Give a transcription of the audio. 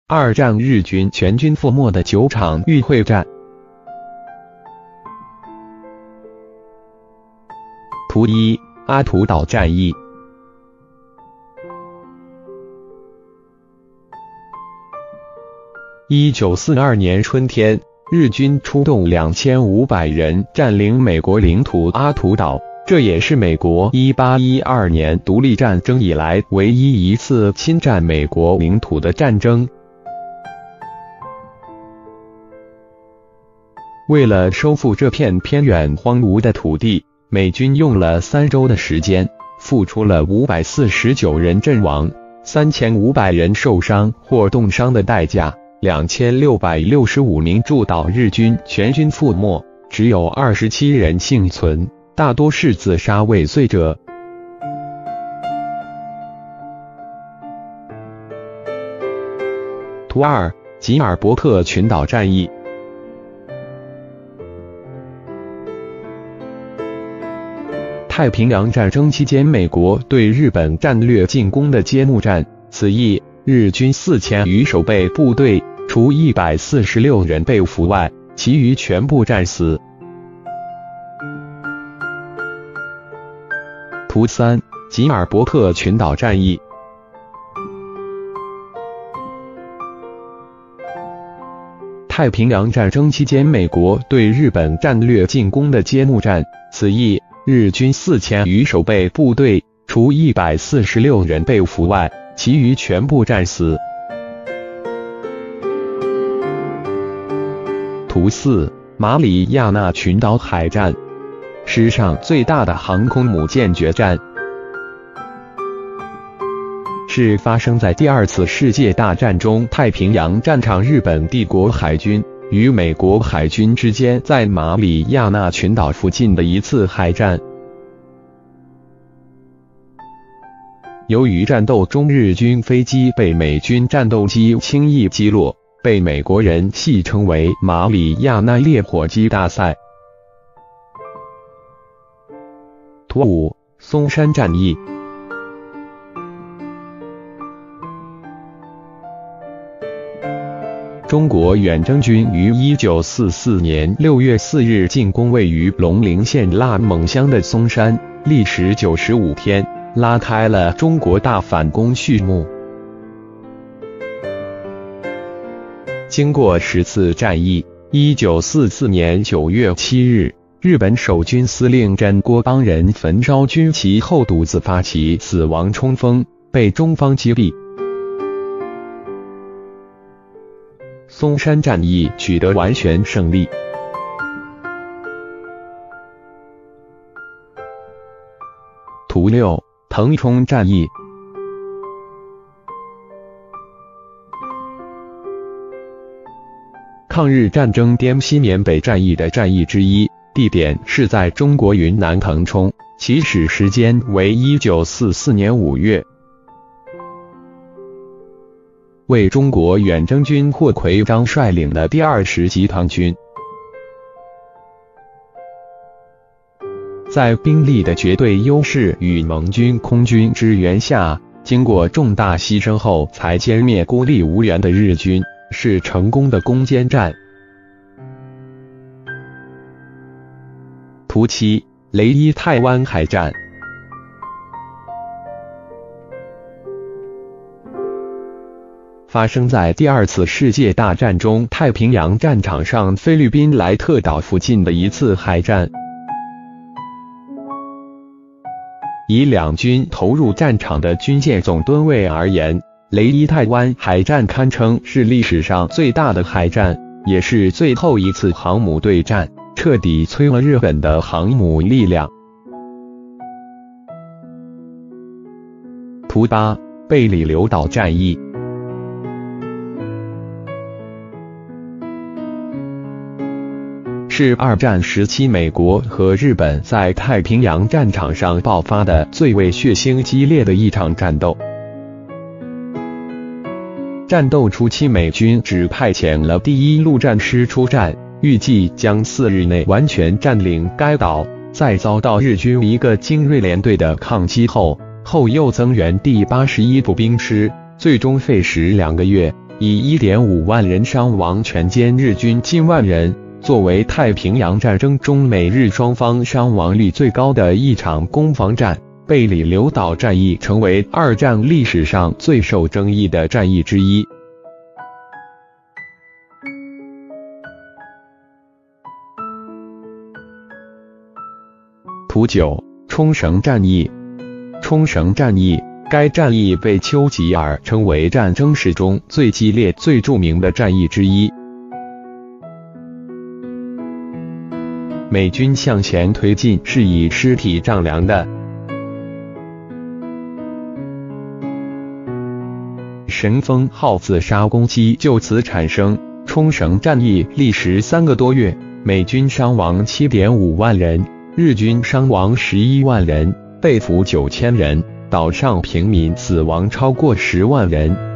二战日军全军覆没的9场预会战。图1：阿图岛战役。1942年春天，日军出动2500人占领美国领土阿图岛，这也是美国1812年独立战争以来唯一一次侵占美国领土的战争。为了收复这片偏远荒芜的土地，美军用了3周的时间，付出了549人阵亡、3500人受伤或冻伤的代价，2665名驻岛日军全军覆没，只有27人幸存，大多是自杀未遂者。图2：吉尔伯特群岛战役。太平洋战争期间，美国对日本战略进攻的揭幕战，此役日军4000余守备部队，除146人被俘外，其余全部战死。图3：吉尔伯特群岛战役。太平洋战争期间，美国对日本战略进攻的揭幕战，此役日军4000余守备部队，除146人被俘外，其余全部战死。图4：马里亚纳群岛海战。史上最大的航空母舰决战，是发生在第2次世界大战中太平洋战场日本帝国海军与美国海军之间在马里亚纳群岛附近的一次海战。由于战斗中日军飞机被美军战斗机轻易击落，被美国人戏称为马里亚纳烈火机大赛。图5：松山战役。中国远征军于1944年6月4日进攻位于龙陵县腊勐乡的松山，历时95天，拉开了中国大反攻序幕。经过10次战役，1944年9月7日，日本守军司令詹郭邦人焚烧军旗后独自发起死亡冲锋，被中方击毙。松山战役取得完全胜利。图6：腾冲战役。抗日战争滇西缅北战役的战役之一，地点是在中国云南腾冲，起始时间为1944年5月。为中国远征军霍奎章率领的第20集团军，在兵力的绝对优势与盟军空军支援下，经过重大牺牲后才歼灭孤立无援的日军，是成功的攻坚战。图7：雷伊泰湾海战。发生在第2次世界大战中太平洋战场上菲律宾莱特岛附近的一次海战。以两军投入战场的军舰总吨位而言，雷伊泰湾海战堪称是历史上最大的海战，也是最后一次航母对战，彻底摧了日本的航母力量。图8：贝里琉岛战役。是2战时期美国和日本在太平洋战场上爆发的最为血腥激烈的一场战斗。战斗初期，美军只派遣了第1陆战师出战，预计将4日内完全占领该岛，在遭到日军一个精锐连队的抗击后又增援第81步兵师，最终费时2个月， 以 1.5 万人伤亡全歼日军近万人，作为太平洋战争中美日双方伤亡率最高的一场攻防战。贝里留岛战役成为二战历史上最受争议的战役之一。图9：冲绳战役。冲绳战役，该战役被丘吉尔称为战争史中最激烈、最著名的战役之一。美军向前推进是以尸体丈量的。神风号自杀攻击就此产生。冲绳战役历时3个多月，美军伤亡 7.5 万人，日军伤亡11万人，被俘9000人，岛上平民死亡超过10万人。